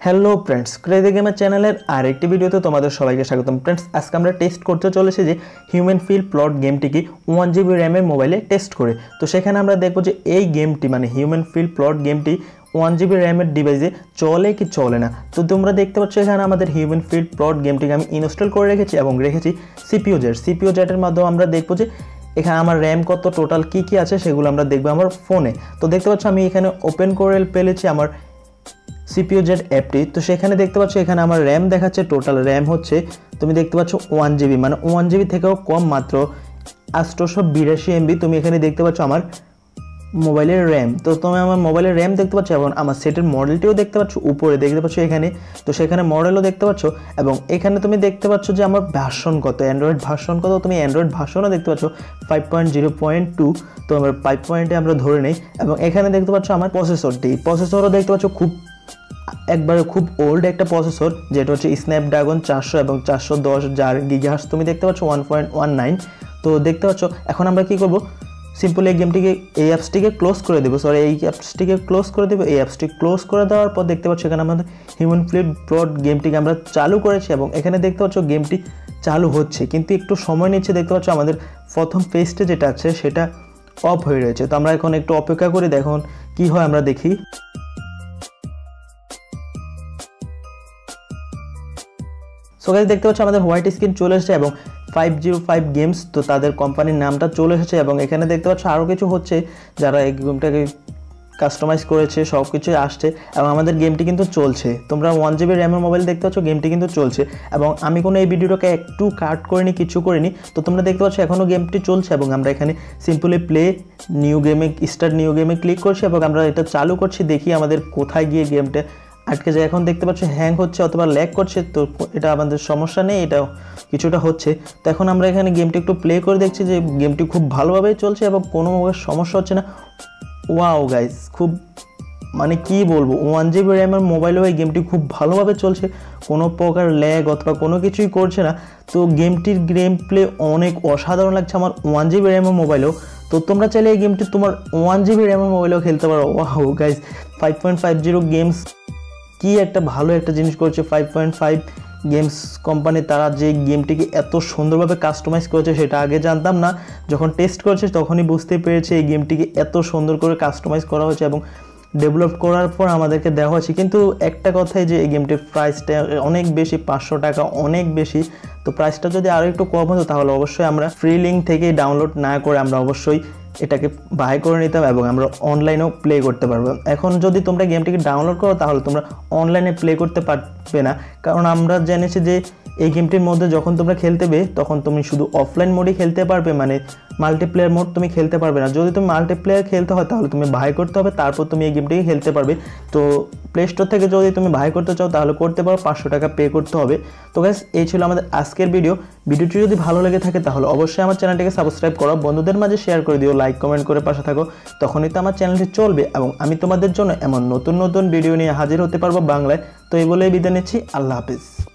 Hello friends, crazy gamer চ্যানেলের আরেকটি ভিডিওতে তোমাদের সবাইকে স্বাগতম। ফ্রেন্ডস, আজকে আমরা টেস্ট করতে চলেছি যে হিউম্যান ফিল প্লট গেমটিকে 1GB র্যামের মোবাইলে টেস্ট করে। তো সেখানে আমরা দেখবো যে এই গেমটি মানে হিউম্যান ফিল প্লট গেমটি 1GB র্যামের ডিভাইসে চলে কি চলে না। তো তোমরা দেখতে পাচ্ছ এখানে আমাদের হিউম্যান ফিল প্লট গেমটিকে আমি ইনস্টল করে রেখেছি এবং রেখেছি সিপিইউ জেটের মাধ্যমে আমরা দেখবো যে এখানে আমার র্যাম কত, টোটাল কি আছে সেগুলো আমরা দেখবো আমার ফোনে। তো দেখতে পাচ্ছ আমি এখানে ওপেন করে ফেলেছি আমার সিপিইউ জেট অ্যাপটি। তো সেখানে দেখতে পাচ্ছ এখানে আমার র্যাম দেখাচ্ছে, টোটাল র্যাম হচ্ছে তুমি দেখতে পাচ্ছ 1GB, মানে 1GB থেকেও কম, মাত্র 882 MB। তুমি এখানে দেখতে পাচ্ছ আমার মোবাইলের র্যাম। তো তুমি আমার মোবাইলের র্যাম দেখতে পাচ্ছ এবং আমার সেটের মডেলটিও দেখতে পাচ্ছ, উপরে দেখতে পাচ্ছ এখানে। তো সেখানে মডেলও দেখতে পাচ্ছ এবং এখানে তুমি দেখতে পাচ্ছ যে আমার ভার্সন কত, অ্যান্ড্রয়েড ভার্সন কত। তুমি অ্যান্ড্রয়েড ভার্সনও দেখতে পাচ্ছ 5.0.2। তো আমার 5 পয়েন্টে আমরা ধরে নেই। এবং এখানে দেখতে পাচ্ছ আমার প্রসেসরও দেখতে পাচ্ছ একবারে খুব ওল্ড একটা প্রসেসর, যেটা হচ্ছে স্ন্যাপড্রাগন 400 এবং 410 যার গিগাহার্টজ। তুমি দেখতে পাচ্ছ 1.19। তো দেখতে পাচ্ছ এখন আমরা কি করব, সিম্পলি এই গেমটিকে এই অ্যাপসটিকে ক্লোজ করে দেবো। এই অ্যাপসটিকে ক্লোজ করে দেবো। এই অ্যাপসটি ক্লোজ করে দেওয়ার পর দেখতে পাচ্ছ এখানে আমাদের হিউম্যান ফিল প্লট গেমটিকে আমরা চালু করেছি এবং এখানে দেখতে পাচ্ছ গেমটি চালু হচ্ছে, কিন্তু একটু সময় নিচ্ছে। দেখতে পাচ্ছ আমাদের প্রথম পেজটা যেটা আছে সেটা অফ হয়ে রয়েছে। তো আমরা এখন একটু অপেক্ষা করি, দেখুন কি হয় আমরা দেখি। সো গাইস, দেখতে পাচ্ছ আমাদের হোয়াইট স্ক্রিন চলে এসেছে এবং 505 গেমস, তো তাদের কোম্পানির নামটা চলে এসেছে। এবং এখানে দেখতে পাচ্ছ আরও কিছু হচ্ছে, যারা এই গেমটাকে কাস্টমাইজ করেছে সব কিছুই আসছে এবং আমাদের গেমটি কিন্তু চলছে। তোমরা 1GB র্যামের মোবাইল দেখতে পাচ্ছ, গেমটি কিন্তু চলছে এবং আমি কোনো এই ভিডিওটাকে একটু কাট করিনি, কিছু করিনি। তো তোমরা দেখতে পাচ্ছ এখনও গেমটি চলছে এবং আমরা এখানে সিম্পলি প্লে স্টার্ট নিউ গেমে ক্লিক করছি এবং আমরা এটা চালু করছি। দেখি আমাদের কোথায় গিয়ে গেমটা আটকে যায়। এখন দেখতে পাচ্ছ হ্যাং হচ্ছে অথবা ল্যাগ করছে, তো এটা আমাদের সমস্যা নেই, এটা কিছুটা হচ্ছে। তো এখন আমরা এখানে গেমটি একটু প্লে করে দেখছি যে গেমটি খুব ভালোভাবেই চলছে এবং কোনো সমস্যা হচ্ছে না। ওয়াও গাইস, খুব মানে কি বলবো, 1GB র্যামের মোবাইলেও এই গেমটি খুব ভালোভাবে চলছে, কোনো প্রকার ল্যাগ অথবা কোনো কিছুই করছে না। তো গেমটির গেম প্লে অনেক অসাধারণ লাগছে আমার 1GB র্যামের মোবাইলেও। তো তোমরা চাইলে এই গেমটি তোমার 1GB র্যামের মোবাইলেও খেলতে পারো। ওয়াও গাইস, 5.50 গেমস কি একটা ভালো একটা জিনিস করছে 5.5 গেমস কোম্পানি। তারা যে গেমটিকে এত সুন্দরভাবে কাস্টমাইজ করেছে সেটা আগে জানতাম না, যখন টেস্ট করেছে তখনই বুঝতে পেরেছে এই গেমটিকে এত সুন্দর করে কাস্টমাইজ করা হয়েছে এবং ডেভেলপ করার পর আমাদেরকে দেওয়া হয়েছে। কিন্তু একটা কথাই যে এই গেমটির প্রাইসটা অনেক বেশি, 500 টাকা অনেক বেশি। তো প্রাইসটা যদি আরও একটু কম হতো তাহলে অবশ্যই আমরা ফ্রি লিঙ্ক থেকে ডাউনলোড না করে আমরা অবশ্যই এটাকে বাই করে নিতাম এবং আমরা অনলাইনেও প্লে করতে পারবো। এখন যদি তোমরা গেমটিকে ডাউনলোড করো তাহলে তোমরা অনলাইনে প্লে করতে পারবে না, কারণ আমরা জেনেছি যে এই গেমটির মধ্যে যখন তোমরা খেলতেবে তখন তুমি শুধু অফলাইন মোডই খেলতে পারবে, মানে মাল্টিপ্লেয়ার মোড তুমি খেলতে পারবে না। যদি তুমি মাল্টিপ্লেয়ার খেলতে হয় তাহলে তুমি বাই করতে হবে, তারপর তুমি এই গেমটিকে খেলতে পারবে। তো প্লে স্টোর থেকে যদি তুমি বাই করতে চাও তাহলে করতে পারো, 500 টাকা পে করতে হবে। তো গাইস, এই ছিল আমাদের আজকের ভিডিওটি যদি ভালো লেগে থাকে তাহলে অবশ্যই আমার চ্যানেলটিকে সাবস্ক্রাইব করো, বন্ধুদের মাঝে শেয়ার করে দিও, লাইক কমেন্ট করে পাশে থাকো, তখনই তো আমার চ্যানেলটি চলবে এবং আমি তোমাদের জন্য এমন নতুন নতুন ভিডিও নিয়ে হাজির হতে পারবো বাংলায়। তো এই বলেই বিদায় নিচ্ছি, আল্লাহ হাফিজ।